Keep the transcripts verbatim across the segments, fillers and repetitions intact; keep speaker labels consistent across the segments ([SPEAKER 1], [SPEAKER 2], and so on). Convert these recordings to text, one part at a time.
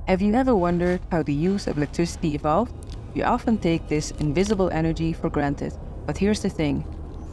[SPEAKER 1] Have you ever wondered how the use of electricity evolved? We often take this invisible energy for granted, but here's the thing.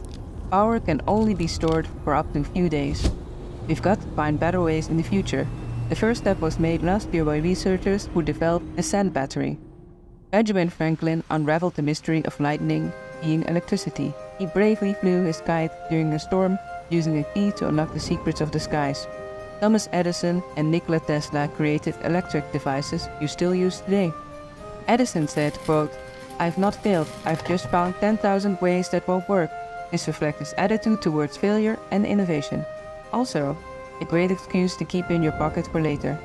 [SPEAKER 1] Power can only be stored for up to a few days. We've got to find better ways in the future. The first step was made last year by researchers who developed a sand battery. Benjamin Franklin unraveled the mystery of lightning being electricity. He bravely flew his kite during a storm, using a key to unlock the secrets of the skies. Thomas Edison and Nikola Tesla created electric devices you still use today. Edison said, quote, "I've not failed, I've just found ten thousand ways that won't work." This reflects his attitude towards failure and innovation. Also, a great excuse to keep in your pocket for later.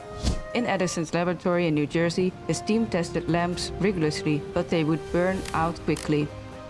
[SPEAKER 1] In Edison's laboratory in New Jersey, his team tested lamps rigorously, but they would burn out quickly.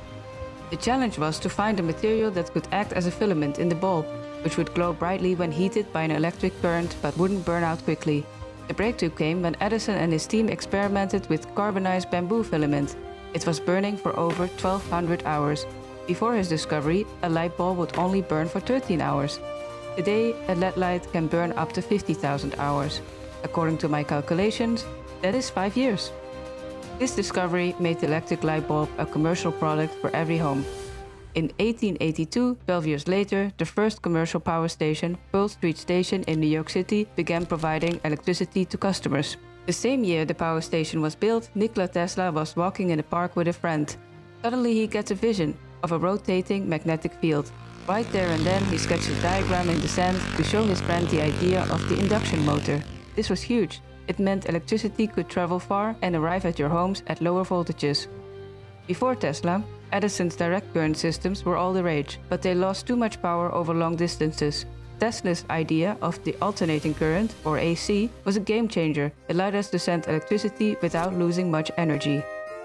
[SPEAKER 1] The challenge was to find a material that could act as a filament in the bulb, which would glow brightly when heated by an electric current but wouldn't burn out quickly. The breakthrough came when Edison and his team experimented with carbonized bamboo filament. It was burning for over twelve hundred hours. Before his discovery, a light bulb would only burn for thirteen hours. Today, a L E D light can burn up to fifty thousand hours. According to my calculations, that is five years. This discovery made the electric light bulb a commercial product for every home. In eighteen eighty-two, twelve years later, the first commercial power station, Pearl Street Station in New York City, began providing electricity to customers. The same year the power station was built, Nikola Tesla was walking in the park with a friend. Suddenly he gets a vision of a rotating magnetic field. Right there and then he sketched a diagram in the sand to show his friend the idea of the induction motor. This was huge. It meant electricity could travel far and arrive at your homes at lower voltages. Before Tesla, Edison's direct current systems were all the rage, but they lost too much power over long distances. Tesla's idea of the alternating current, or A C, was a game changer. It allowed us to send electricity without losing much energy.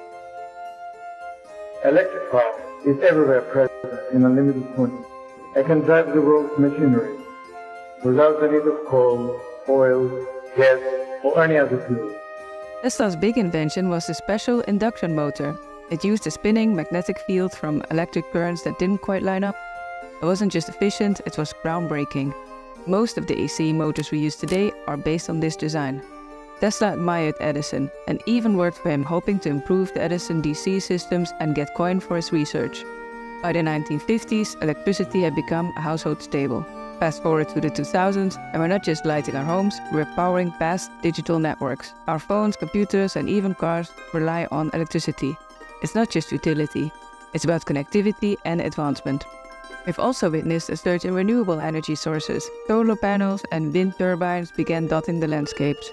[SPEAKER 2] Electric power is everywhere present in unlimited quantity. It can drive the world's machinery without the need of coal, oil, gas, or any other fuel.
[SPEAKER 1] Tesla's big invention was the special induction motor. It used a spinning magnetic field from electric currents that didn't quite line up. It wasn't just efficient, it was groundbreaking. Most of the A C motors we use today are based on this design. Tesla admired Edison and even worked for him, hoping to improve the Edison D C systems and get coin for his research. By the nineteen fifties, electricity had become a household staple. Fast forward to the two thousands, and we're not just lighting our homes, we're powering vast digital networks. Our phones, computers, and even cars rely on electricity. It's not just utility, it's about connectivity and advancement. We've also witnessed a surge in renewable energy sources. Solar panels and wind turbines began dotting the landscapes,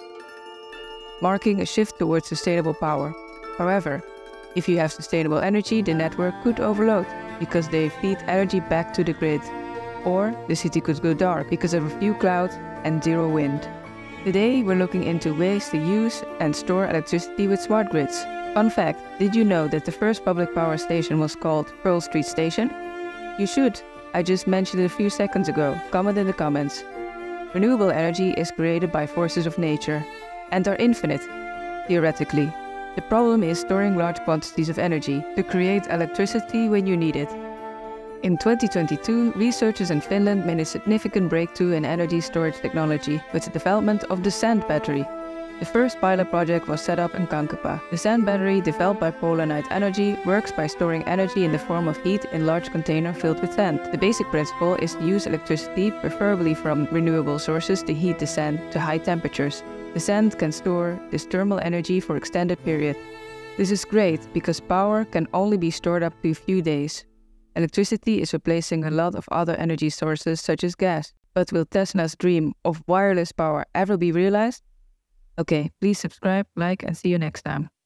[SPEAKER 1] marking a shift towards sustainable power. However, if you have sustainable energy, the network could overload because they feed energy back to the grid. Or the city could go dark because of a few clouds and zero wind. Today we're looking into ways to use and store electricity with smart grids. Fun fact, did you know that the first public power station was called Pearl Street Station? You should. I just mentioned it a few seconds ago. Comment in the comments. Renewable energy is created by forces of nature and are infinite, theoretically. The problem is storing large quantities of energy to create electricity when you need it. In twenty twenty-two, researchers in Finland made a significant breakthrough in energy storage technology with the development of the sand battery. The first pilot project was set up in Kankkupa. The sand battery, developed by Polar Night Energy, works by storing energy in the form of heat in a large container filled with sand. The basic principle is to use electricity, preferably from renewable sources, to heat the sand to high temperatures. The sand can store this thermal energy for extended periods. This is great because power can only be stored up to a few days. Electricity is replacing a lot of other energy sources such as gas. But will Tesla's dream of wireless power ever be realized? Okay, please subscribe, like, and see you next time.